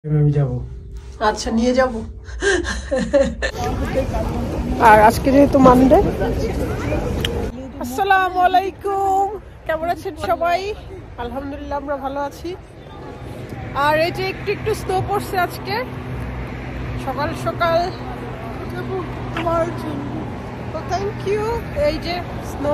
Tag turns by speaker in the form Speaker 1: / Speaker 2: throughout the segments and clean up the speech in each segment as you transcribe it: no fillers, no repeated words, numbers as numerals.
Speaker 1: আমি যাব।
Speaker 2: আচ্ছা নিয়ে যাব। আর আজকে যেহেতু মানডে। আসসালামু আলাইকুম, কেমন আছেন সবাই? আলহামদুলিল্লাহ আমরা ভালো আছি। আর এই যে একটু একটু স্নো পড়ছে আজকে সকাল সকাল। Thank you. এই যে স্নো।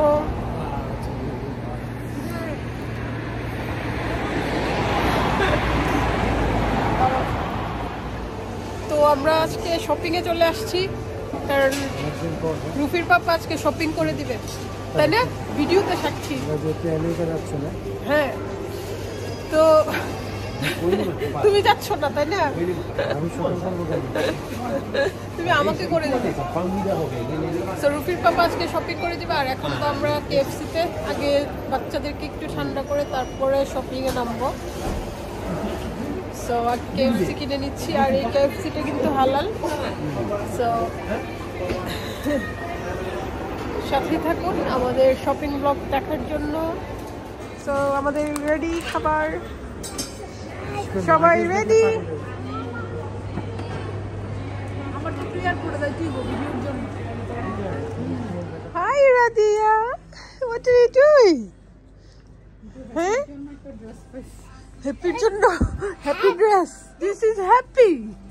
Speaker 2: তো আমরা আজকে শপিং এ চলে আসছি, কারণ রুফির পাপা আজকে শপিং করে দিবে, তাই না? ভিডিওতে সাক্ষী। হ্যাঁ, তো তুমি যাচ্ছ না তাই না? তুমি আমাকে করে দেবে। তো রুফির পাপা আজকে শপিং করে দিবে। আর এখন তো আমরা KFC তে আগে বাচ্চাদেরকে একটু ঠান্ডা করে তারপরে শপিং এ নামবো। সো KFC কিনে নিচ্ছি। আর এই KFC-টা কিন্তু হালাল। সো সাথে থাকুন আমাদের শপিং ব্লগ দেখার জন্য। সো আমাদের রেডি খাবার, সবাই রেডি। আমার তো ক্লিয়ার করে দাও তুই ভিডিওর জন্য। Hi Radia, what are you doing? হ্যাঁ, হ্যাপির জন্য Happy dress. This is Happy.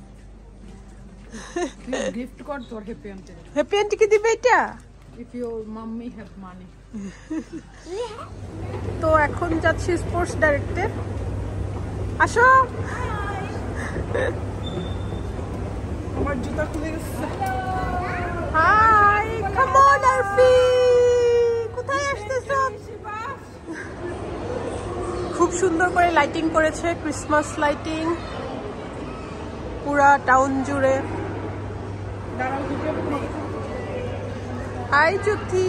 Speaker 3: Gift কর তোর হ্যাপি আন্টি।
Speaker 2: হ্যাপি আন্টি কে দিবে এটা?
Speaker 3: If your mummy have money.
Speaker 2: তো এখন যাচ্ছি স্পোর্টস ডাইরেক্টে। আসো।
Speaker 3: আমার জুতা খুলে গেছে।
Speaker 2: Hi, come on Arfi. কোথায় আসতেছো? খুব সুন্দর করে লাইটিং করেছে, ক্রিসমাস লাইটিং পুরা টাউন জুড়ে। হাই জ্যোতি,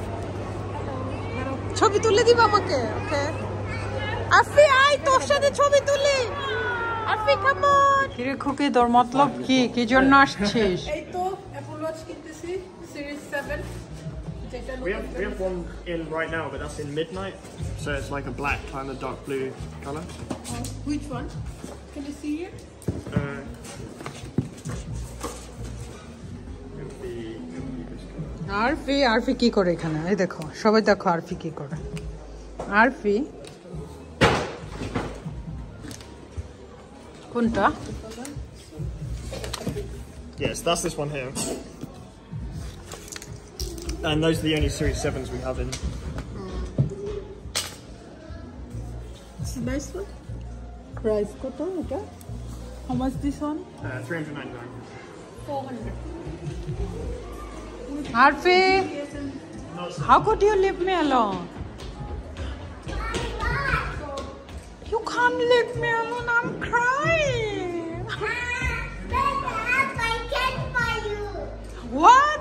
Speaker 2: ছবি তুলে দিবা আমাকে? ওকে আরফি, আই তোর সাথে ছবি তুলি। Arfi come on.
Speaker 3: কিরে খুকি, তোর মতলব কি? কি জন্য আসছিস?
Speaker 2: এই তো অ্যাপল ওয়াচ কিনতেছি series 7।
Speaker 1: We have one in right now, but that's in midnight, so it's like a black kind of dark blue color.
Speaker 2: Which one? Can you see it?
Speaker 1: It would be this color.
Speaker 3: Arfi, Arfi কি করে এখানে? এই দেখো, সবাই দেখো আরফি কি করে। আরফি কোনটা?
Speaker 1: Yes, that's this one here. And those are the only Series 7s we have in.
Speaker 2: It's a nice one. Price kota eta?
Speaker 3: How much this one?
Speaker 1: 399.
Speaker 2: 400.
Speaker 3: Arfi, how could you leave me alone? You can't leave me alone. I'm crying.
Speaker 4: I can't buy you.
Speaker 3: What?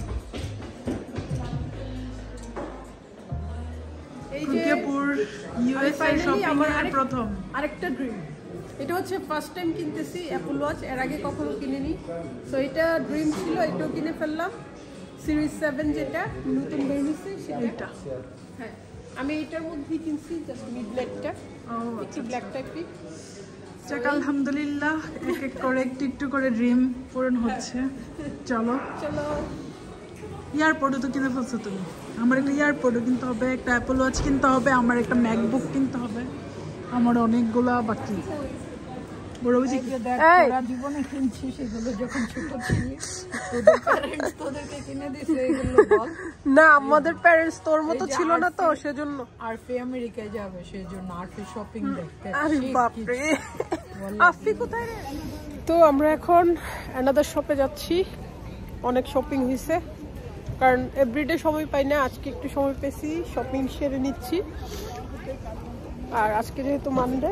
Speaker 2: এই যে
Speaker 3: USA shopping এর প্রথম
Speaker 2: আরেকটা dream. এটা হচ্ছে first time কিনতেছি Apple watch, এর আগে কখনো কিনিনি। সো এটা ড্রিম ছিল, এটাও কিনে ফেললাম। সিরিজ 7 যেটা নতুন বের হয়েছে সেটা। হ্যাঁ, আমি এটার মধ্যেই কিনছি, জাস্ট মিডনাইটটা, একটু ব্ল্যাক টাইপই।
Speaker 3: যাক আলহামদুলিল্লাহ, এক এক করে একটু একটু করে ড্রিম পূরণ হচ্ছে। চলো
Speaker 2: চলো।
Speaker 3: এয়ারপোর্টও তো কিনে ফেলছো তুমি। আমার একটা এয়ারপোর্টও কিনতে হবে, একটা অ্যাপল ওয়াচ কিনতে হবে, আমার একটা ম্যাকবুক কিনতে হবে, আমার অনেকগুলা বাকি।
Speaker 2: জীবনে কিনছি সেগুলো যখন ছোট ছিলি, তোদের প্যারেন্টস তোদেরকে কিনে দিয়েছে এগুলো বল? না, আমাদের প্যারেন্টস তোর মতো ছিল না তো, সেজন্য।
Speaker 3: আরফি আমেরিকায় যাবে, সেজন্য আরফি শপিং দেখতে।
Speaker 2: আরে বাপ রে, আরফি কোথায় রে? তো আমরা এখন অ্যানাদার শপে যাচ্ছি। অনেক শপিং হয়েছে, কারণ এভরিডে সময় পাই না, আজকে একটু সময় পেয়েছি, শপিং সেরে নিচ্ছি। আর আজকে যেহেতু মানডে,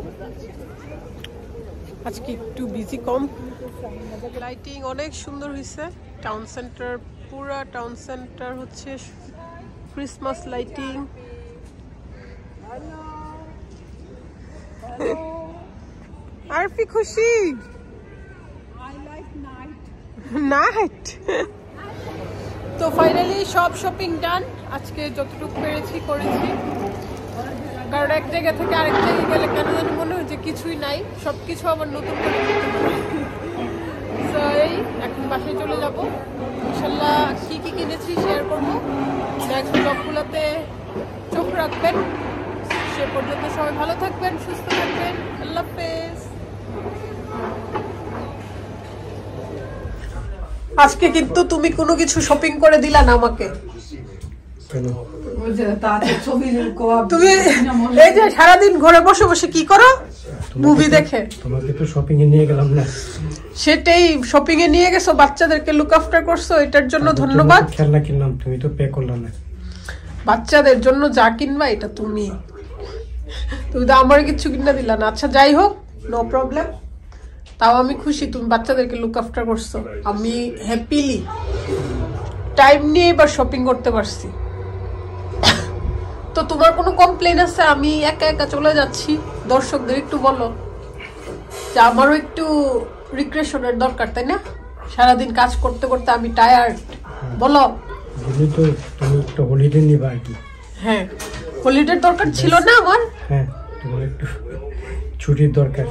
Speaker 2: আজকে একটু বিজি কম। লাইটিং অনেক সুন্দর হয়েছে টাউন সেন্টার, পুরা টাউন সেন্টার হচ্ছে ক্রিসমাস লাইটিং। আরফি খুশি? নাইট। তো ফাইনালি সব শপিং ডান। আজকে যতটুকু পেরেছি করেছি, কারণ এক জায়গা থেকে আরেক জায়গায় গেলে কেন জানি মনে হয় যে কিছুই নাই, সবকিছু আবার নতুন করে এই এখন বাসায় চলে যাব। ইনশাল্লাহ কি কি কিনেছি শেয়ার করবো। নেক্সট ব্লগগুলোতে চোখ রাখবেন। সে পর্যন্ত সবাই ভালো থাকবেন, সুস্থ থাকবেন। আল্লাহ হাফেজ। আজকে কিন্তু তুমি কোনো কিছু শপিং করে দিলা না আমাকে। তুমি এই যে সারাদিন ঘরে বসে বসে কি করো? মুভি দেখে।
Speaker 4: তোমাকে তো শপিং এ নিয়ে গেলাম না।
Speaker 2: সেটাই, শপিং এ নিয়ে গেছো, বাচ্চাদেরকে লুক আফটার করছো, এটার জন্য ধন্যবাদ।
Speaker 4: খেলনা কিনলাম, তুমি তো পে করলা না।
Speaker 2: বাচ্চাদের জন্য যা কিনবা এটা তুমি তো আমার কিছু কিনা দিলা না। আচ্ছা যাই হোক, নো প্রবলেম। তাও আমি খুশি তুমি বাচ্চাদেরকে লুক আফটার করছো। আমি হ্যাপিলি টাইম নিয়ে এবার শপিং করতে পারছি। তো তোমার কোনো কমপ্লেন আছে? আমি একা একা চলে যাচ্ছি, দর্শকদের একটু বলো যে আমারও একটু রিক্রিয়েশনের দরকার, তাই না? সারাদিন কাজ করতে করতে আমি টায়ার্ড। বলো।
Speaker 4: বুঝলি তো, তুমি একটু হলিডে নিবা আর কি।
Speaker 2: হ্যাঁ, হলিডের দরকার ছিল না আমার।
Speaker 4: হ্যাঁ, তোমার একটু ছুটির দরকার।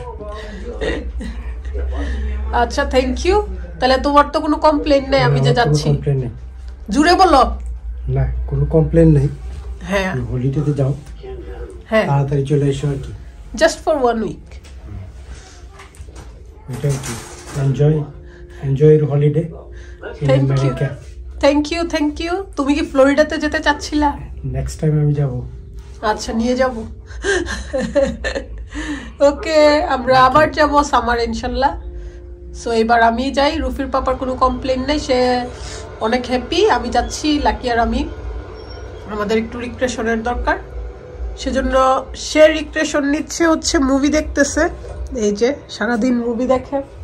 Speaker 2: আচ্ছা, থ্যাংক ইউ। তাহলে তোমার তো কোনো কমপ্লেন নেই আমি যে যাচ্ছি?
Speaker 4: কমপ্লেন নেই।
Speaker 2: জুড়ে বলো।
Speaker 4: না, কোনো কমপ্লেন নেই।
Speaker 2: হ্যাঁ,
Speaker 4: হলিডেতে যাও,
Speaker 2: হ্যাঁ,
Speaker 4: তাড়াতাড়ি চলে এসো আর কি।
Speaker 2: Just for 1 week.
Speaker 4: এটাই কি, enjoy your holiday in America.
Speaker 2: Thank you, thank you. তুমি কি ফ্লোরিডাতে যেতে চাচ্ছিলা?
Speaker 4: নেক্সট টাইম আমি যাব।
Speaker 2: আচ্ছা, নিয়ে যাব। ওকে, আমরা আবার যাব সামার ইনশাল্লাহ। সো এবার আমি যাই। রুফির পাপার কোনো কমপ্লেন নেই, সে অনেক হ্যাপি। আমি যাচ্ছি, লাকি আর আমি। আমাদের একটু রিক্রিয়েশনের দরকার, সেজন্য সে রিক্রিয়েশন নিচ্ছে হচ্ছে মুভি দেখতেছে। এই যে সারাদিন মুভি দেখে।